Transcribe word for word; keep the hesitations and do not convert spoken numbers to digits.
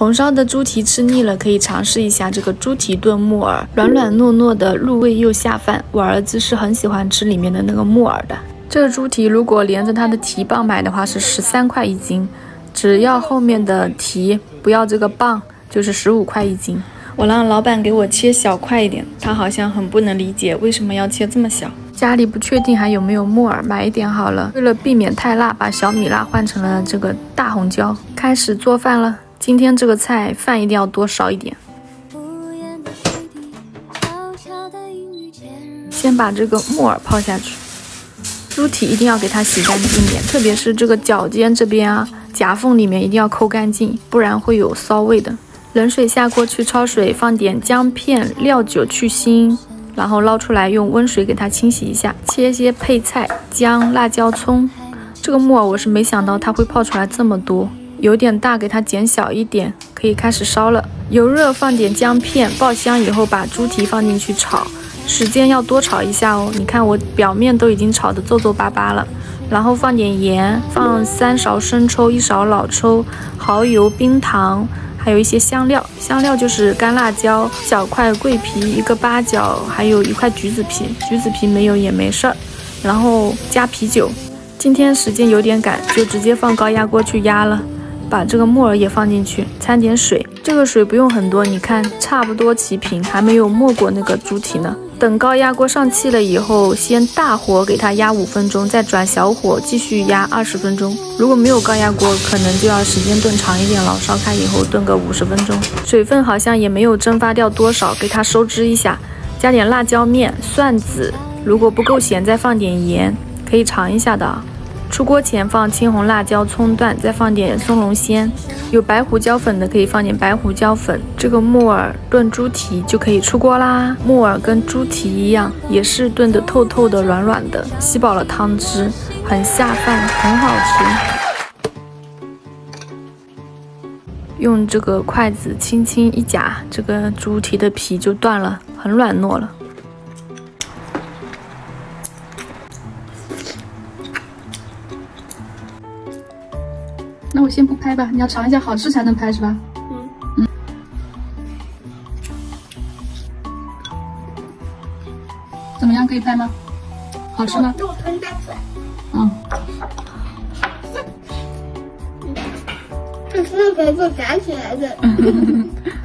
红烧的猪蹄吃腻了，可以尝试一下这个猪蹄炖木耳，软软糯糯的，入味又下饭。我儿子是很喜欢吃里面的那个木耳的。这个猪蹄如果连着它的蹄膀买的话是十三块一斤，只要后面的蹄不要这个棒，就是十五块一斤。我让老板给我切小块一点，他好像很不能理解为什么要切这么小。家里不确定还有没有木耳，买一点好了。为了避免太辣，把小米辣换成了这个大红椒。开始做饭了，今天这个菜饭一定要多烧一点。先把这个木耳泡下去，猪蹄一定要给它洗干净点，特别是这个脚尖这边啊，夹缝里面一定要抠干净，不然会有骚味的。冷水下锅去焯水，放点姜片、料酒去腥，然后捞出来用温水给它清洗一下。切些配菜、姜、辣椒、葱。这个木耳我是没想到它会泡出来这么多，有点大，给它剪小一点。可以开始烧了，油热，放点姜片，爆香以后把猪蹄放进去炒，时间要多炒一下哦。你看我表面都已经炒得皱皱巴巴了。然后放点盐，放三勺生抽，一勺老抽，蚝油、冰糖。还有一些香料，香料就是干辣椒、小块桂皮、一个八角，还有一块橘子皮，橘子皮没有也没事儿。然后加啤酒。今天时间有点赶，就直接放高压锅去压了。把这个木耳也放进去，掺点水，这个水不用很多，你看差不多齐平，还没有没过那个猪蹄呢。等高压锅上气了以后，先大火给它压五分钟，再转小火继续压二十分钟。如果没有高压锅，可能就要时间炖长一点了，烧开以后炖个五十分钟。水分好像也没有蒸发掉多少，给它收汁一下，加点辣椒面、蒜子，如果不够咸再放点盐，可以尝一下的。出锅前放青红辣椒、葱段，再放点松茸鲜，有白胡椒粉的可以放点白胡椒粉。这个木耳炖猪蹄就可以出锅啦。木耳跟猪蹄一样，也是炖得透透的、软软的，吸饱了汤汁，很下饭，很好吃。用这个筷子轻轻一夹，这个猪蹄的皮就断了，很软糯了。 那我先不拍吧，你要尝一下好吃才能拍是吧？嗯嗯。怎么样，可以拍吗？好吃吗？ 我吞下去。 嗯。 这是那个做夹起来的。